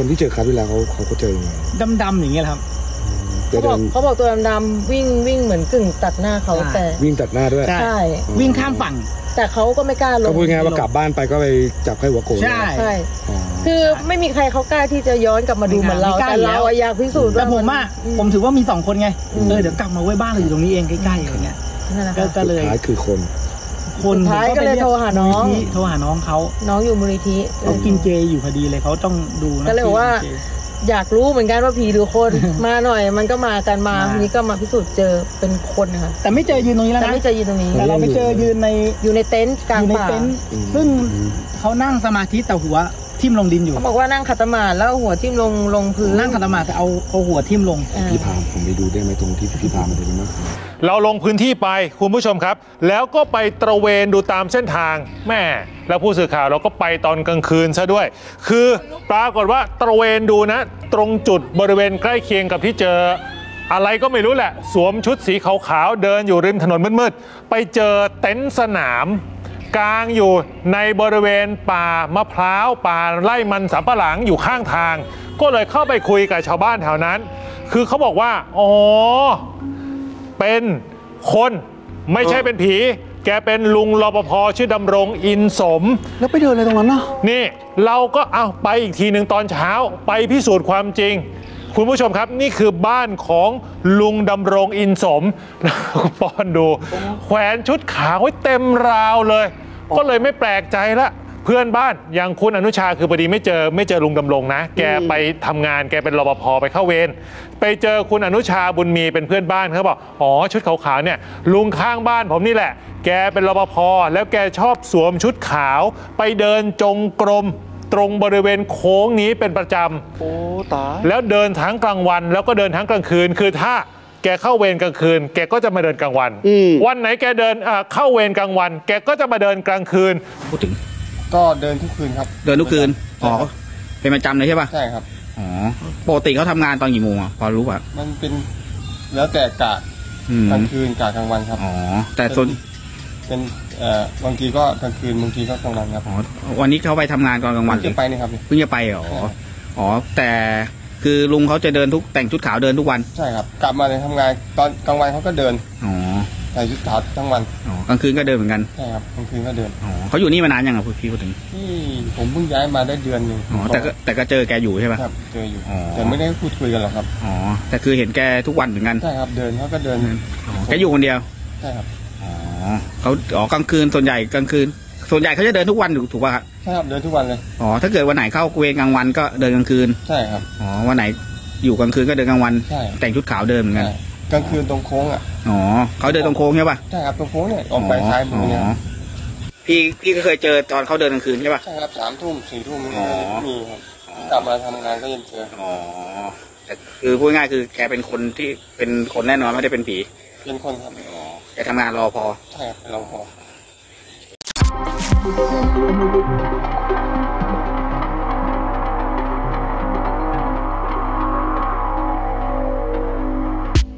ที่เจอคราวที่แล้วเขาก็เจอยังไงดำๆอย่างเงี้ยครับเขาบอกตัวดำๆวิ่งเหมือนกึ่งตัดหน้าเขาแต่วิ่งตัดหน้าด้วยใช่วิ่งข้ามฝั่งแต่เขาก็ไม่กล้าลงก็พูดง่ายว่ากลับบ้านไปก็ไปจับไข้หัวโกนใช่คือไม่มีใครเขากล้าที่จะย้อนกลับมาดูเหมือนเราแต่เราอยากพิสูจน์แต่ผมถือว่ามี2คนไงเดี๋ยวกลับมาไว้บ้านเราอยู่ตรงนี้เองใกล้ๆอะไรเงี้ยก็เลยท้ายคือคนท้ายก็เลยโทรหาน้องเขาน้องอยู่มูลนิธิเขากินเจอยู่พอดีเลยเขาต้องดูนะก็เลยว่าอยากรู้เหมือนกันว่าผีหรือคนมาหน่อยมันก็มากันมาทีนี้ก็มาพิสูจน์เจอเป็นคนนะคะแต่ไม่เจอยืนตรงนี้แล้วนะแต่ไม่เจอยืนตรงนี้แต่เราไปเจอยืนอยู่ในเต็นท์กลางป่าซึ่งเขานั่งสมาธิแต่หัวทิ่มลงดินอยู่เขาบอกว่านั่งขัดสมาธิแล้วหัวทิ่มลงพื้นนั่งขัดสมาธิแต่เอาหัวทิ่มลงพี่พาผมไปดูได้ไหมตรงที่พี่พามาดูมั้ยเราลงพื้นที่ไปคุณผู้ชมครับแล้วก็ไปตระเวนดูตามเส้นทางแม่แล้วผู้สื่อข่าวเราก็ไปตอนกลางคืนซะด้วยคือปรากฏว่าตระเวนดูนะตรงจุดบริเวณใกล้เคียงกับที่เจออะไรก็ไม่รู้แหละสวมชุดสีขาวๆเดินอยู่ริมถนนมืดๆไปเจอเต็นท์สนามกลางอยู่ในบริเวณป่ามะพร้าวป่าไร่มันสำปะหลังอยู่ข้างทางก็เลยเข้าไปคุยกับชาวบ้านแถวนั้นคือเขาบอกว่าอ๋อเป็นคนไม่ใช่เป็นผีแกเป็นลุงรปภชื่อดำรงอินสมแล้วไปเดินอะไรตรงนั้นเนาะนี่เราก็เอาไปอีกทีหนึ่งตอนเช้าไปพิสูจน์ความจริงคุณผู้ชมครับนี่คือบ้านของลุงดำรงอินสมปอนดูแขวนชุดขาวไว้เต็มราวเลยก็เลยไม่แปลกใจละเพื่อนบ้านอย่างคุณอนุชาคือพอดีไม่เจอลุงดำรงนะแกไปทำงานแกเป็นรปภไปเข้าเวรไปเจอคุณอนุชาบุญมีเป็นเพื่อนบ้านเขาบอกอ๋อชุดขาวๆเนี่ยลุงข้างบ้านผมนี่แหละแกเป็นรปภแล้วแกชอบสวมชุดขาวไปเดินจงกรมตรงบริเวณโค้งนี้เป็นประจำโอ้ตายแล้วเดินทั้งกลางวันแล้วก็เดินทั้งกลางคืนคือถ้าแกเข้าเวรกลางคืนแกก็จะมาเดินกลางวันวันไหนแกเดินเข้าเวรกลางวันแกก็จะมาเดินกลางคืนพูดถึงก็เดินทุกคืนครับเดินทุกคืนอ๋อเป็นประจำเลยใช่ป่ะใช่ครับอ๋อปกติเขาทำงานตอนกี่โมงอ่ะพอรู้ป่ะมันเป็นแล้วแต่กะกลางคืนกะกลางวันครับอ๋อแต่ส่วนเป็นบางทีก็กลางคืนบางทีก็กลางวันครับอ๋อวันนี้เขาไปทำงานตอนกลางวันเพิ่งจะไปนี่ครับเพิ่งจะไปอ๋อแต่คือลุงเขาจะเดินแต่งชุดขาวเดินทุกวันใช่ครับกลับมาเลยทำงานตอนกลางวันเขาก็เดินอ๋อใส่ชุดขาวทั้งวันอ๋อกลางคืนก็เดินเหมือนกันใช่ครับกลางคืนก็เดินอ๋อเขาอยู่นี่มานานยังอ่ะพี่พูดถึงที่ผมเพิ่งย้ายมาได้เดือนนึงอ๋อแต่ก็เจอแกอยู่ใช่ป่ะครับเจออยู่แต่ไม่ได้พูดคุยกันหรอกครับอ๋อแต่คือเห็นแกทุกวันเหมือนกันใช่ครับเดินเขาก็เดินแกอยู่คนเดียวใช่ครับเขากลางคืนส่วนใหญ่กลางคืนส่วนใหญ่เขาจะเดินทุกวันถูกป่ะครับใช่ครับเดินทุกวันเลยอ๋อถ้าเกิดวันไหนเข้าเวรกลางวันก็เดินกลางคืนใช่ครับอ๋อวันไหนอยู่กลางคืนก็เดินกลางวันใช่แต่งชุดขาวเดินเหมือนกันกลางคืนตรงโค้งอ่ะอ๋อเขาเดินตรงโค้งใช่ป่ะใช่ครับตรงโค้งเนี่ยออกไปซ้ายมือเนี่ยพี่ก็เคยเจอตอนเขาเดินกลางคืนใช่ป่ะใช่ครับ3 ทุ่ม4 ทุ่มมีครับกลับมาทำงานก็ยังเจออ๋อแต่คือพูดง่ายคือแกเป็นคนที่เป็นคนแน่นอนไม่ได้เป็นผีเป็นคนครับแกทำงานรอพอใช่ครับรอพอ